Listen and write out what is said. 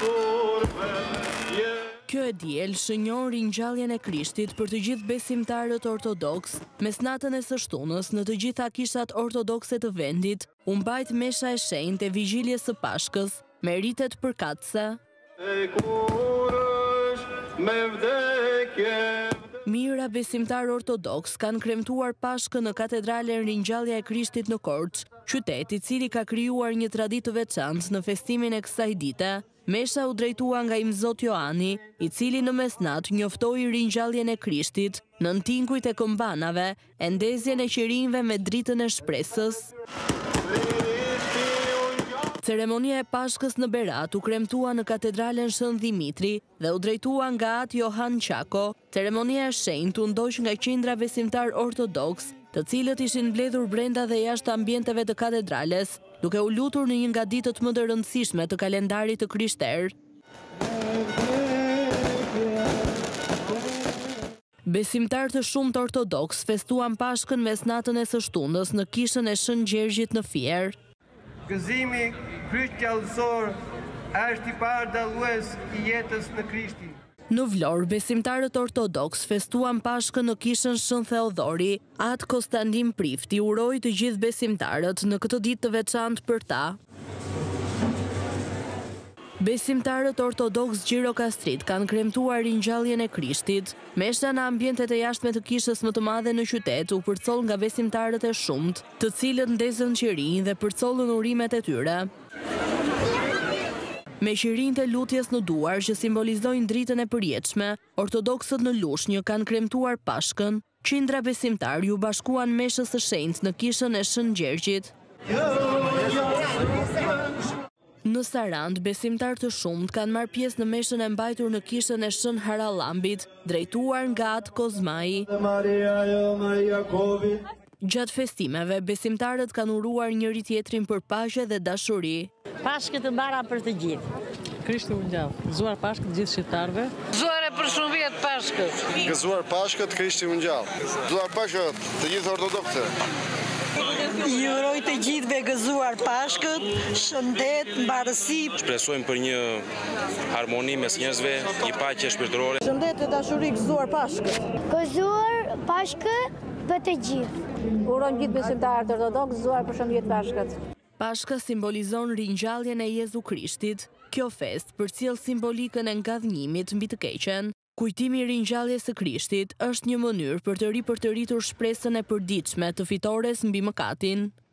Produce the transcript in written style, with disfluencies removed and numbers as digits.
Kjo e diel shënjon ringjalljen e Krishtit për të gjithë besimtarët ortodoks. Mesnatën e së shtunës në të gjitha kishat ortodokse të vendit, u mbajt mesha e shenjtë e vigjiljes së Pashkës, me ritet përkatëse. Mijëra besimtarë ortodoks kanë kremtuar Pashkën në katedralen Ringjallja e Krishtit në Korçë, qytet i cili ka krijuar një traditë të veçantë në festimin e kësaj dite. Mesha u drejtua nga Imzot Johani, i cili në mesnat njoftoi ringjalljen e Krishtit, nëntingujt e këmbanave, e ndezjen e qirinjve me dritën e shpresës. Ceremonia e Pashkës në Berat u kremtua në katedralen Shën Dimitri dhe u drejtua nga At Johan Qako. Ceremonia e shenjtë u ndoq nga qindra besimtar ortodoks, të cilët ishin mbledhur brenda dhe jashtë ambienteve të katedrales, duke u lutur në një nga ditët më të rëndësishme të kalendarit të krishterë. Besimtarë të shumtë ortodoks festuan Pashkën mesnatën e së shtunës në kishën e Shën Gjergjit në Fier. Gëzimi krishtlindor është i parë dallues i jetës në Krishtin. Në Vlorë, besimtarët ortodoks festuan Pashkën në kishën Shën Theodori. Atë Konstantin Prifti uroi të gjithë besimtarët në këtë ditë të veçantë për ta. Besimtarët ortodoks Gjirokastrit kanë kremtuar ringjalljen e Krishtit. Mesha në ambientet e jashtme të kishës më të madhe në qytet u përcoll nga besimtarët e shumtë, të cilët ndezën qirinj dhe përcollën urimet e tyre. Me qirinjt e lutjes në duar që simbolizojnë dritën e përjetshme, ortodoksët në Lushnjë kanë kremtuar Pashkën. Qindra besimtarë u bashkuan meshës së shenjtë në kishën e Shën Gjergjit. Në Sarand, besimtarë të shumtë kanë marrë pjesë në meshën e mbajtur në kishën e Shën Harallambit, drejtuar nga At Kozmai. Gjatë festimeve, besimtarët kanë uruar njëri tjetrin për paqe dhe dashuri. Pashkë të mbara për të gjithë. Krishti u ngjall. Gëzuar Pashkët të gjithë shqiptarëve. Gëzuar për shumë vjet Pashkët. Gëzuar Pashkët, Krishti u ngjall. Gëzuar Pashkët të gjithë ortodokse. Ju uroj të gjithëve gëzuar Pashkët, shëndet, mbarësi. Shpresojmë për një harmoni mes njerëzve, një paqe shpirtërore. Shëndet e dashuri, gëzuar Pashkët. Gëzuar Pashkët për të gjithë. Urojmë gjithë besimtarët ortodoks gëzuar për shëndet Pashkët. Pashka simbolizon ringjalljen e Jezu Krishtit. Kjo fest përcjell simbolikën e ngadhnimit mbi të keqen. Kujtimi i ringjalljes së Krishtit është një mënyrë për të ripërtëritur shpresën e përditshme të fitores mbi mëkatin.